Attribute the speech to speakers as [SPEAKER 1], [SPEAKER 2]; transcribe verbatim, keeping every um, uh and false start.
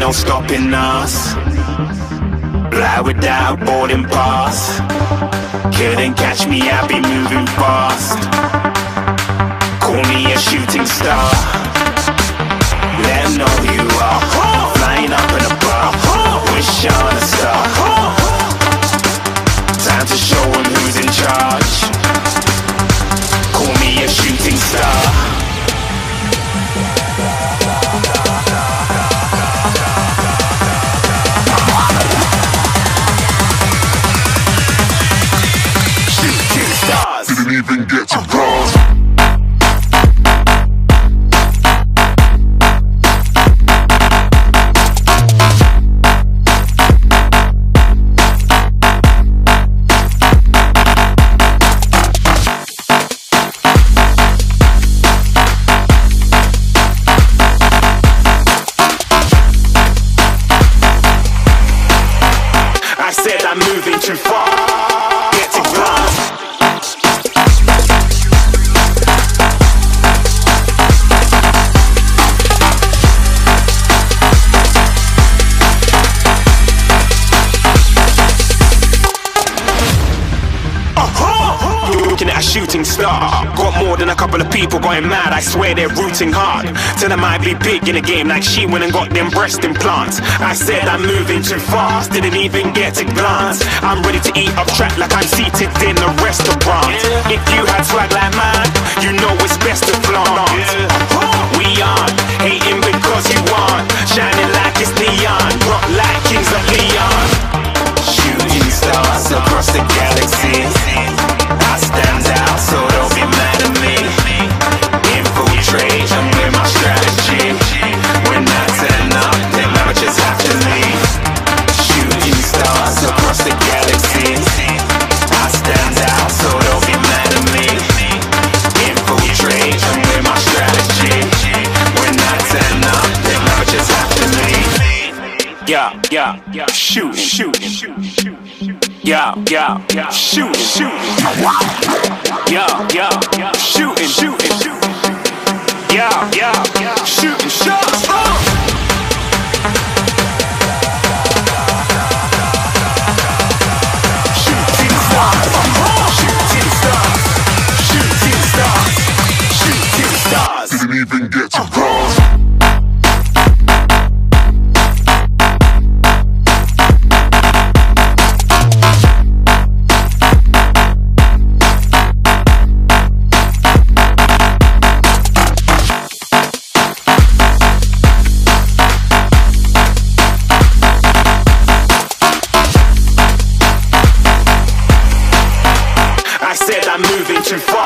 [SPEAKER 1] no stopping us. Fly without boarding pass. Couldn't catch me, I be moving fast. Call me a shooting star. Let 'em know who you are. Flying up in a bar. Wish on a star. Time to show 'em who's in charge. Call me a shooting star. Shooting stars.
[SPEAKER 2] Didn't even get to cross.
[SPEAKER 1] I said I'm moving too far. Get to glass. Looking at a shooting star. Got more than a couple of people going mad. I swear they're rooting hard. Tell them I be big in the game, like she went and got them breast implants. I said I'm moving too fast, didn't even get to glance. I'm ready to eat up track like I'm seated in a restaurant. If you had swag like mine, you know it's best to flaunt. We aren't hating because you aren't shining like it's neon, rock like kings of Leon. Shooting stars across the galaxy. I stand out, so don't be mad at me. Infiltrate, I'm with my strategy. When I turn up, them amateurs have to leave. Shooting stars across the galaxy. I stand out, so don't be mad at me. Infiltrate, I'm with my strategy. When I turn up, them amateurs have to leave. Yeah, yeah, yeah, shoot, shoot, shoot, shoot. Yeah, yeah, yeah, shooting, shooting. Yeah, yeah, yeah, shooting, shooting, shooting. Yeah, yeah, yeah, shooting shots. Shooting stars, shooting stars, shooting stars, shooting stars.
[SPEAKER 2] Didn't even get to cross.
[SPEAKER 1] I said I'm moving too far.